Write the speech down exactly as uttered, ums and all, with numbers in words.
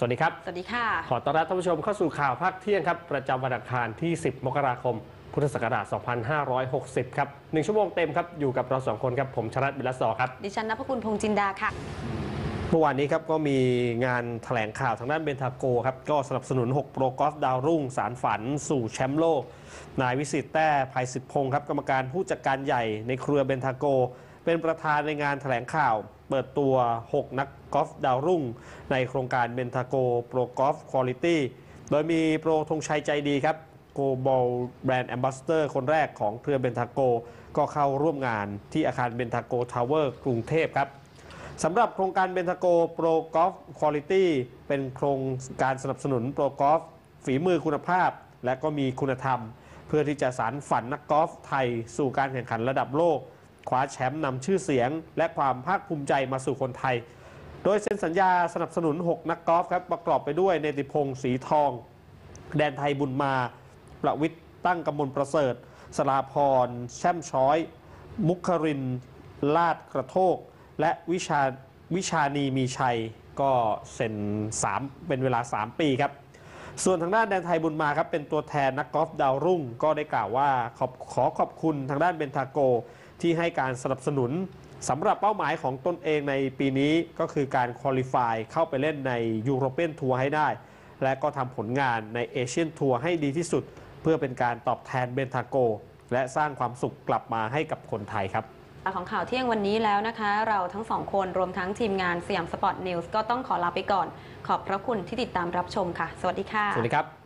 วัสดีครับสวัสดีค่ะขอต้อนรับท่านผู้ชมเข้าสู่ข่าวภาคเที่ยงครับประจำวันอังคารที่สิบมกราคมพุทธศักราชสองพันห้าร้อยหกสิบครับหนึ่งชั่วโมงเต็มครับอยู่กับเราสองคนครับผมชรัตน์บิลสอครับดิฉันณภคุณพงษ์จินดาค่ะเมื่อวานนี้ครับก็มีงานแถลงข่าวทางด้านเบนทาโกครับก็สนับสนุนหกโปรกอล์ฟดาวรุ่งสารฝันสู่แชมป์โลกนายวิสิตแต้ภัยสิทธิพงศ์ครับกรรมการผู้จัดการใหญ่ในเครือเบนทาโกเป็นประธานในงานแถลงข่าวเปิดตัวหกนักกอล์ฟดาวรุ่งในโครงการเบนทาโกโปรกอล์ฟควอลิตี้โดยมีโปรธงชัยใจดีครับโกลบอลแบรนด์แอมบาสเดอร์คนแรกของเครือเบนทาโกก็เข้าร่วมงานที่อาคารเบนทาโกทาวเวอร์กรุงเทพครับสำหรับโครงการเบนทาโกโปรกอล์ฟควอลิตี้เป็นโครงการสนับสนุนโปรกอล์ฟฝีมือคุณภาพและก็มีคุณธรรมเพื่อที่จะสานฝันนักกอล์ฟไทยสู่การแข่งขันระดับโลกคว้าแชมป์นำชื่อเสียงและความภาคภูมิใจมาสู่คนไทยโดยเซ็นสัญญาสนับสนุนหกนักกอล์ฟครับประกอบไปด้วยเนติพงศ์ศรีทองแดนไทยบุญมาประวิทย์ตั้งกำมลประเสริฐสลาพรแช่มช้อยมุขรินลาดกระโทกและวิชาวิชานีมีชัยก็เซ็นสามเป็นเวลาสามปีครับส่วนทางด้านแดนไทยบุญมาครับเป็นตัวแทนนักกอล์ฟดาวรุ่งก็ได้กล่าวว่าขอขอขอบคุณทางด้านเบนทาโกที่ให้การสนับสนุนสำหรับเป้าหมายของตนเองในปีนี้ก็คือการควอลิฟายเข้าไปเล่นในยูโรเปียนทัวร์ให้ได้และก็ทำผลงานในเอเชียนทัวร์ให้ดีที่สุดเพื่อเป็นการตอบแทนเบนทาโกและสร้างความสุขกลับมาให้กับคนไทยครับของข่าวเที่ยงวันนี้แล้วนะคะเราทั้งสองคนรวมทั้งทีมงานสยามสปอร์ตนิวส์ก็ต้องขอลาไปก่อนขอบพระคุณที่ติดตามรับชมค่ะสวัสดีค่ะสวัสดีครับ